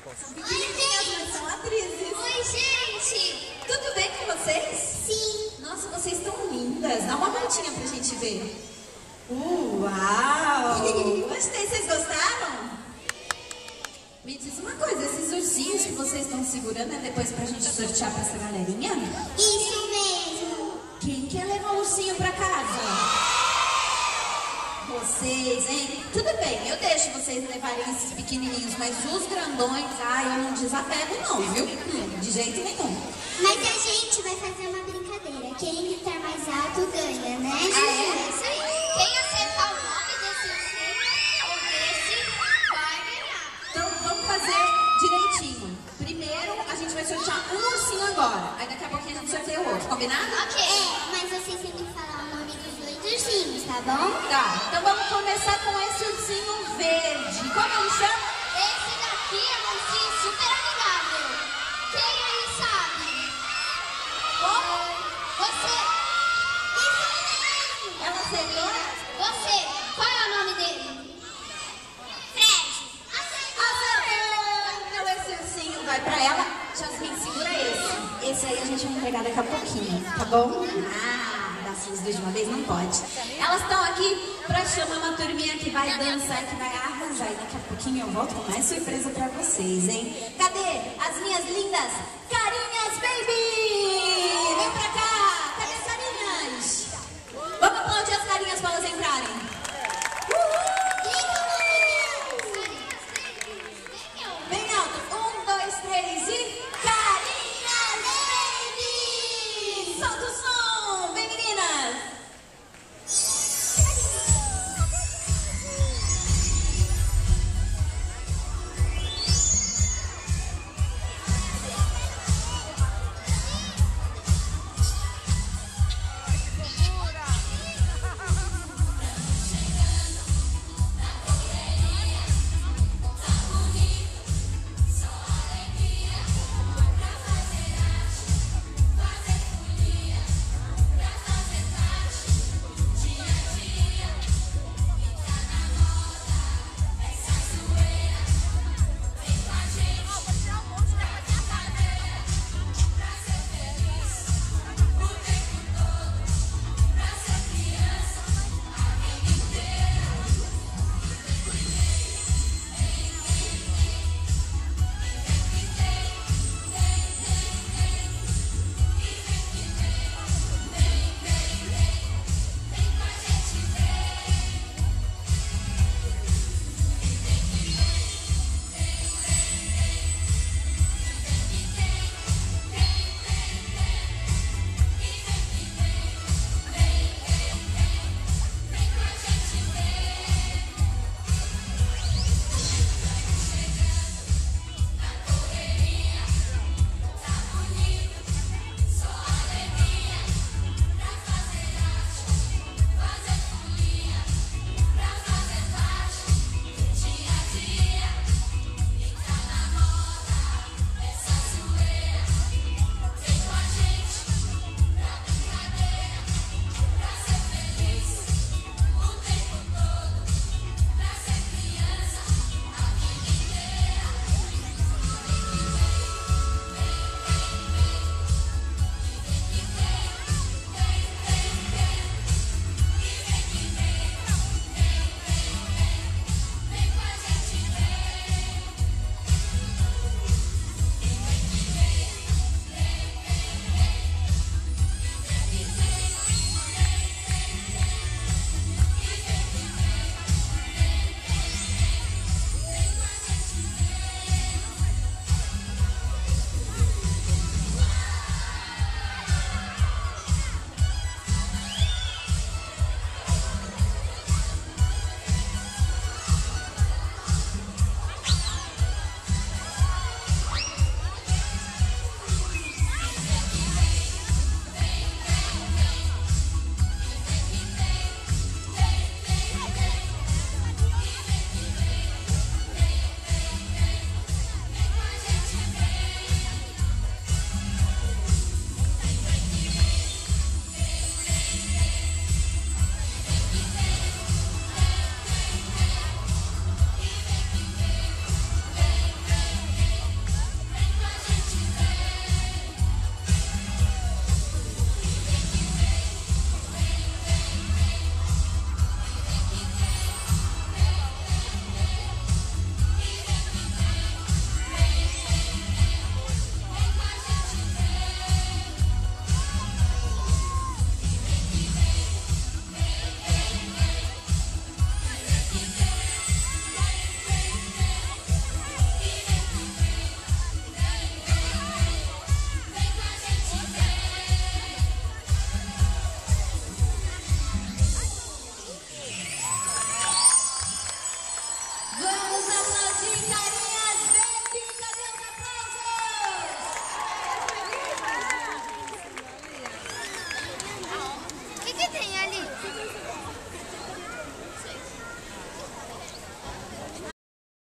São pequenininhas, mas são atrizes. Oi, gente! Tudo bem com vocês? Sim. Nossa, vocês estão lindas. Dá uma voltinha pra gente ver. Uau! Gostei, vocês gostaram? Me diz uma coisa, esses ursinhos que vocês estão segurando é depois pra gente sortear pra essa galerinha? Isso mesmo. Quem quer levar o ursinho pra casa? Vocês, hein? Tudo bem, eu deixo vocês levarem esses pequenininhos, mas os grandões, eu não desapego não, viu? De jeito nenhum. Mas a gente vai fazer uma brincadeira. Quem gritar mais alto ganha, né? Isso aí. Quem acertar o nome desse ursinho ou desse vai ganhar. Então vamos fazer direitinho. Primeiro a gente vai sortear um ursinho agora. Aí daqui a pouquinho a gente sorteia o outro, combinado? Ok. Mas vocês têm que falar o nome dos dois ursinhos, tá bom? Tá, então vamos começar com esse ursinho verde. Como ele chama? Esse daqui é um ursinho super amigável. Quem aí sabe? Você. Isso mesmo. Ela acertou? Você. Qual é o nome dele? Fred. Acertou! Então esse ursinho vai pra ela. Jasmine, segura esse. Esse aí a gente vai entregar daqui a pouquinho, tá bom? Dá os dois de uma vez? Não pode. Elas estão aqui pra chamar uma turminha que vai dançar, que vai arrasar. E daqui a pouquinho eu volto com mais surpresa pra vocês, hein? Cadê as minhas lindas